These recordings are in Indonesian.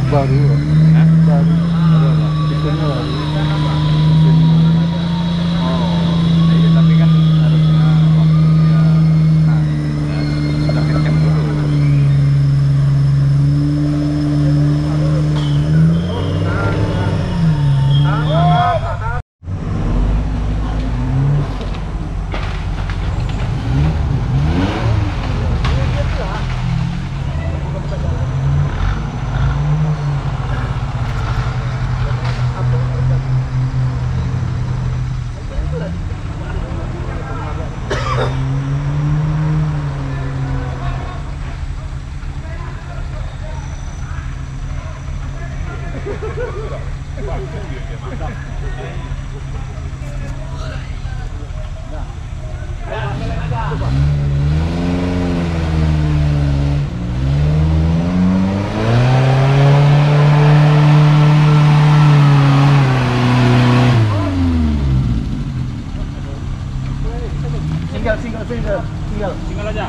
Baru, Hah? baru. Baru apa? Mesinnya baru. Oh, iya tapi kan harusnya waktu dia naik ya sudah kenceng dulu. Tinggal aja.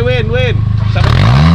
Win. Sampai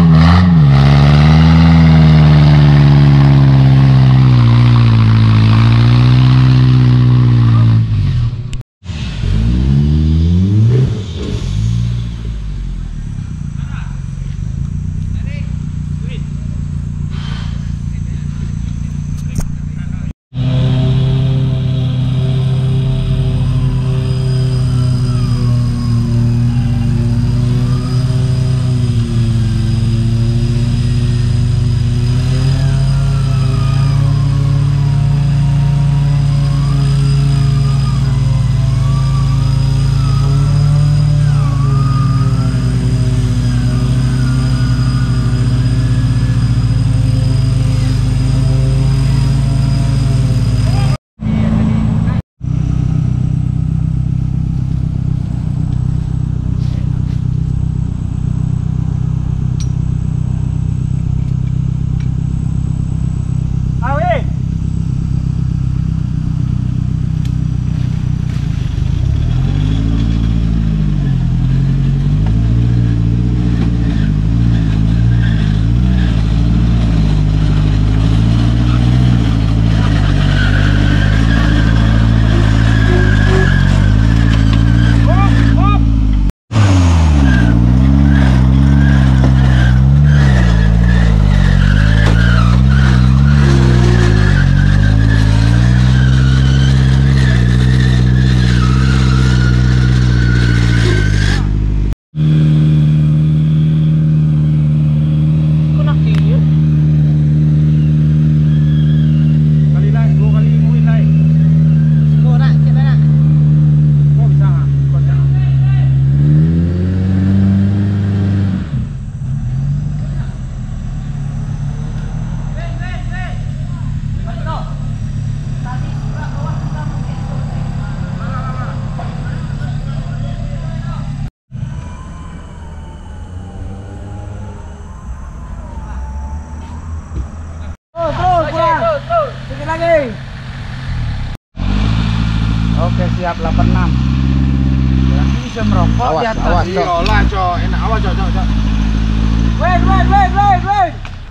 sedikit lagi. Oke, siap 86. Berarti bisa merokok di atas. Awas, Cok. Cok. Enak, awas, Cok. Wait.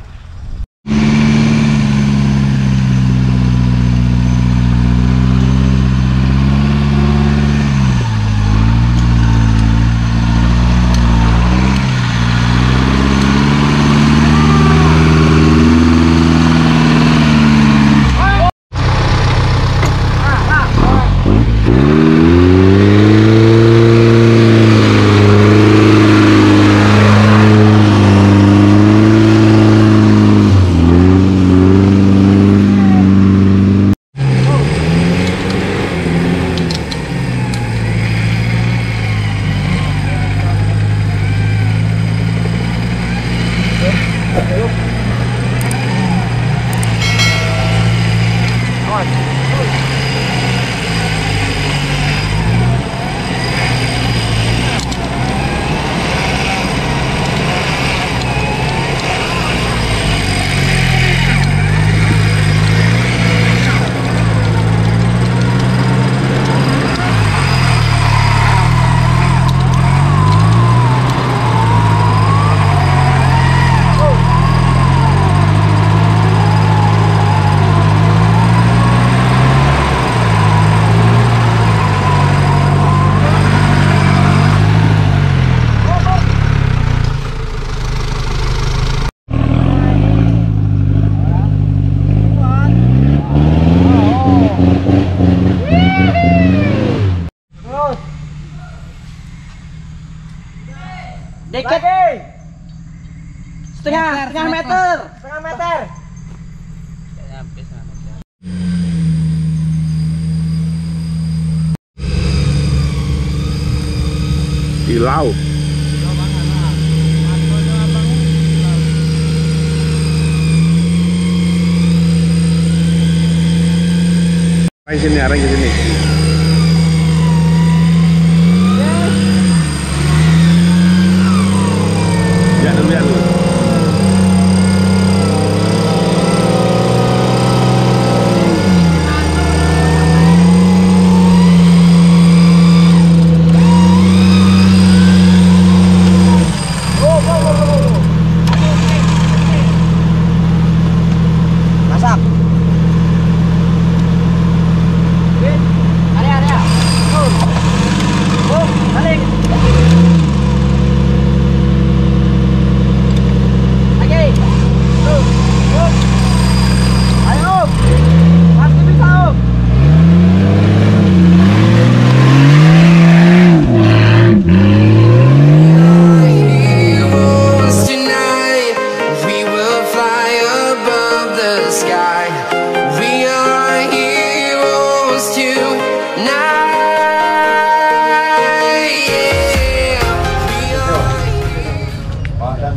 Dikit. Setengah meter. Di laut. Arang ke sini. Lihat dulu.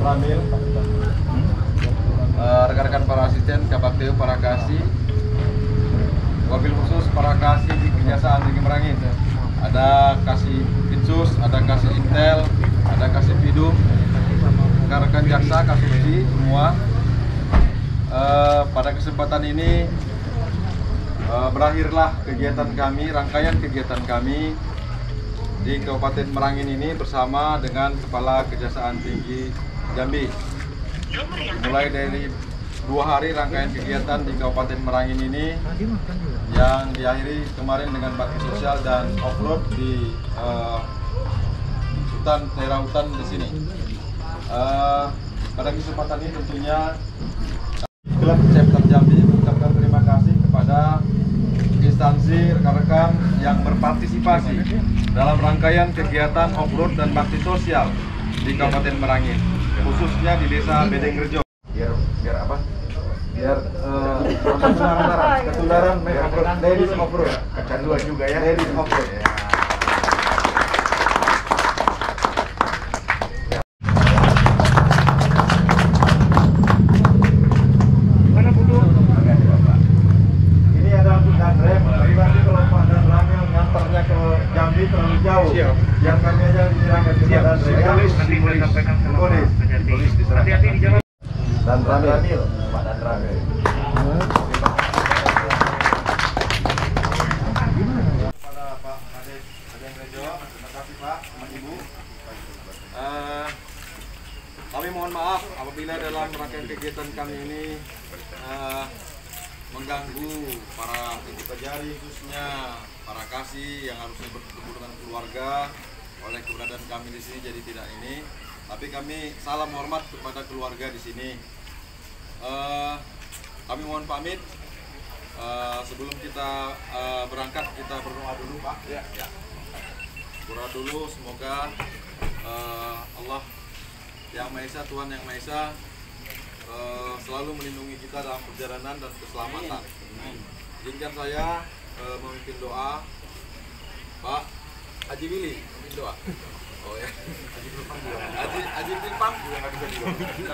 Ramil, rekan-rekan para asisten, Kabak Teu, para kasih, wabil khusus para kasih di Kejaksaan Tinggi Merangin. Ada kasih Pitsus, ada kasih Intel, ada kasih Pidum, rekan-rekan jaksa, kasubsi semua. Pada kesempatan ini berakhirlah kegiatan kami, rangkaian kegiatan kami di Kabupaten Merangin ini bersama dengan Kepala Kejaksaan Tinggi Jambi. Mulai dari 2 hari rangkaian kegiatan di Kabupaten Merangin ini yang diakhiri kemarin dengan bakti sosial dan off-road di daerah hutan di sini. Pada kesempatan ini tentunya Klub Chapter Jambi mengucapkan terima kasih kepada instansi rekan-rekan yang berpartisipasi dalam rangkaian kegiatan off-road dan bakti sosial di Kabupaten Merangin, khususnya di Desa Bedengrejo. Biar apa? Biar ketularan ladies off-road. Kecanduan juga ya. Ladies off-road. Ini ada untuk Danrem, tapi nanti kalau Pak Danramil ngantarnya ke Jambi terlalu jauh. Siap. Biar kami aja diserahkan ke Pak Danrem. Nanti boleh sampaikan ke Polis. Polis diserahkan. Hati-hati di jalan. Danramil, Pak Danramil. Kepada Pak Adeng Rejo, terima kasih Pak, sama Ibu. Kami mohon maaf apabila dalam rangkaian kegiatan kami ini mengganggu para pejari, khususnya para kasih yang harusnya bertemu dengan keluarga. Oleh keberadaan kami di sini jadi tidak ini. Tapi kami salam hormat kepada keluarga di sini. Kami mohon pamit. Sebelum kita berangkat, kita berdoa dulu, Pak. Ya. Berdoa dulu, semoga Allah Yang Maha Esa, Tuhan Yang Maha Esa selalu melindungi kita dalam perjalanan dan keselamatan. Izinkan saya memimpin doa. Pak Haji Willy memimpin doa. Oh ya. Haji Pilpam juga nggak bisa juga.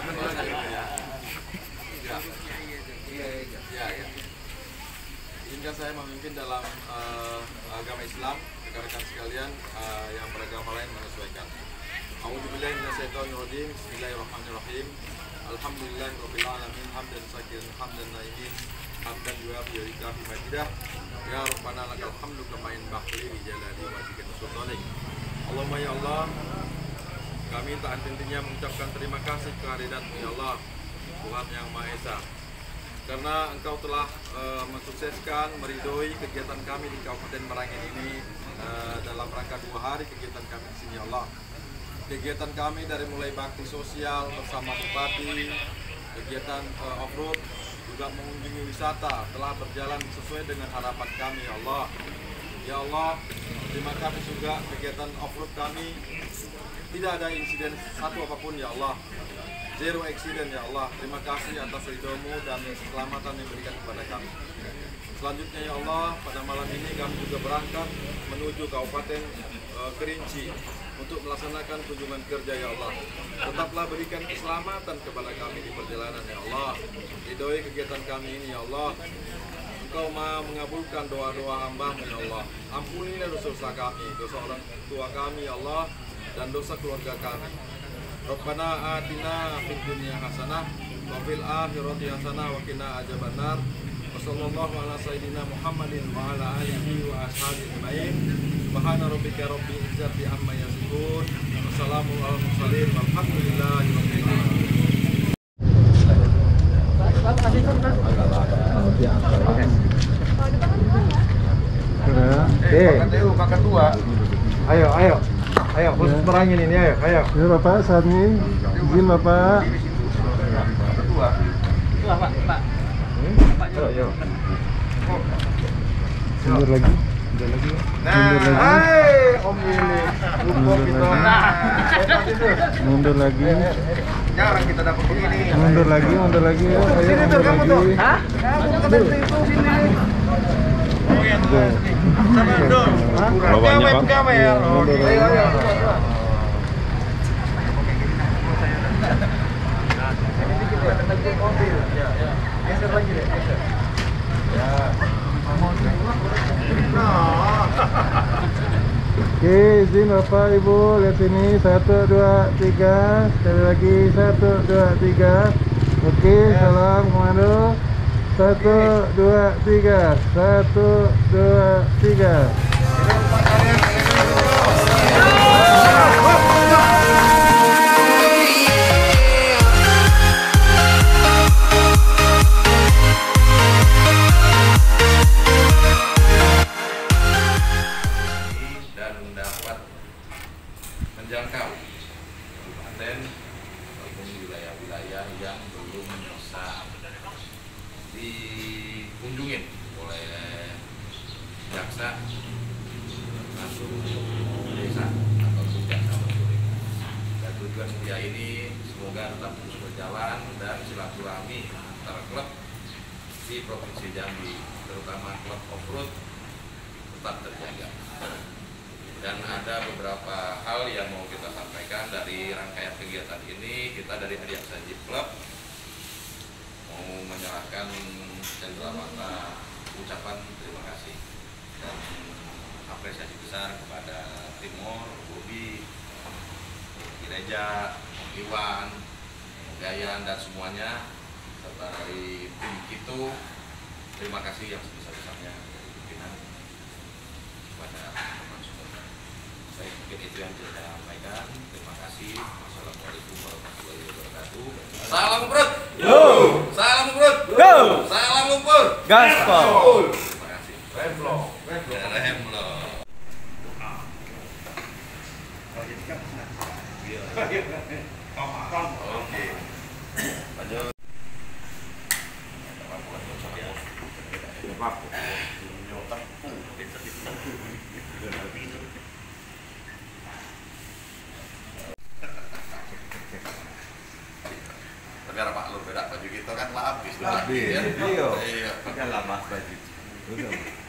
Ya. Izinkan saya memimpin dalam agama Islam, rekan-rekan sekalian yang beragama lain menyesuaikan. A'udzubillahi minasyaitonirrajim. Bismillahirrahmanirrahim. Alhamdulillahirabbil alamin, hamdan syakiran hamdan naimin, hamdan yuwafi wa yukafi majidah. Ya Rabbana lakal hamdu kama yanbaghi li jalali wajhika sultanik. Allahumma ya Allah, kami tak henti-hentinya mengucapkan terima kasih kehadirat-Mu ya Allah, Tuhan Yang Maha Esa. Karena Engkau telah mensukseskan, meridhoi kegiatan kami di Kabupaten Merangin ini dalam rangka 2 hari kegiatan kami di sini ya Allah. Kegiatan kami dari mulai bakti sosial bersama Bupati, kegiatan off-road, juga mengunjungi wisata telah berjalan sesuai dengan harapan kami ya Allah. Ya Allah, terima kasih juga kegiatan off-road kami tidak ada insiden satu apapun ya Allah. Zero accident ya Allah. Terima kasih atas ridho-Mu dan keselamatan yang diberikan kepada kami. Selanjutnya ya Allah, pada malam ini kami juga berangkat menuju Kabupaten Kerinci untuk melaksanakan kunjungan kerja ya Allah. Tetaplah berikan keselamatan kepada kami di perjalanan ya Allah. Ridhoi kegiatan kami ini ya Allah. Engkau Maha mengabulkan doa-doa hamba-Mu ya Allah. Ampunilah dosa kami, dosa orang tua kami ya Allah, dan dosa keluarga kami. Rabbana atina fid dunya hasanah wa fil akhirati hasanah wa qina adzabannar. Wassallallahu ala sayyidina Muhammadin wa ala alihi wa ashabihi ajmain. Subhana rabbika rabbil izzati amma yasifun. Wassalamu ala mursalin walhamdulillahi rabbil alamin. Pak Ketua. Ayo. Ayo, khusus Merangin ini, ayo. Ya Bapak, saat ini izin Bapak. Ketua. Pak. Ayo. Mundur lagi. Hai, Om Willy. Hukum kita. Mundur lagi. Jarang kita dapat begini. Mundur lagi. Ayo, mundur lagi. Hah? Bawahnya Pak. Ayo. izin Bapak Ibu, lihat sini 1, 2, 3. Sekali lagi 1, 2, 3. Oke, salam komando. 1, 2, 3. 1, 2, 3. Dan dapat menjangkau kabupaten maupun wilayah-wilayah yang belum bisa dikunjungin oleh jaksa masuk desa ataupun jaksa menculik. Dan tujuan dia ini semoga tetap terus berjalan dan silaturahmi antara klub di Provinsi Jambi, terutama klub off-road, tetap terjaga. Dan ada beberapa hal yang mau kita sampaikan dari rangkaian kegiatan ini. Kita dari Adiaksa Jeep Club mau menyerahkan cendrawata ucapan terima kasih dan apresiasi besar kepada Timor, Bobi, Gereja, Iwan, Gayan dan semuanya, serta dari tim Kitu. Terima kasih yang sebesar-besarnya dari pimpinan kepada teman semua. Baik, mungkin itu yang saya sampaikan. Terima kasih. Wassalamualaikum warahmatullahi wabarakatuh. Salam Uprut. Yo. Salam Uprut. Go. Salam Uprut. Gaspol. Terima kasih. Remblong. Remblong. Oke. Lanjut. Tapi ada Pak Lur beda baju kita kan lapis. Lapis. Ya? Iya. Iya. Kan lama baju.